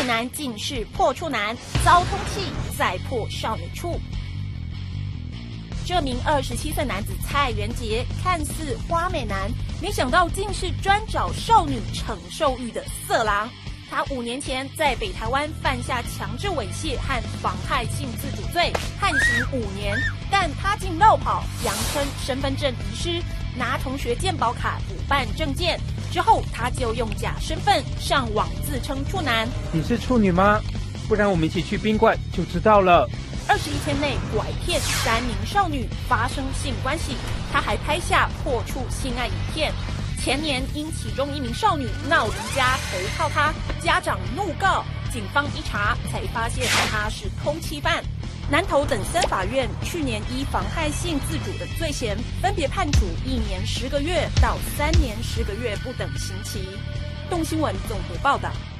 美男竟是破处男，遭通缉再破少女处。这名27岁男子蔡元杰看似花美男，没想到竟是专找少女承受欲的色狼。他5年前在北台湾犯下强制猥亵和妨害性自主罪，判刑5年，但他竟绕跑，扬称身份证遗失，拿同学健保卡补办证件。之后，他就用假身份上网自称处男。 你是处女吗？不然我们一起去宾馆就知道了。 21天内拐骗3名少女发生性关系，他还拍下破处性爱影片。前年因其中1名少女闹离家投靠他，家长怒告，警方一查才发现他是通缉犯。南投等3法院去年依妨害性自主的罪嫌，分别判处1年10个月到3年10个月不等刑期。动新闻综合报道。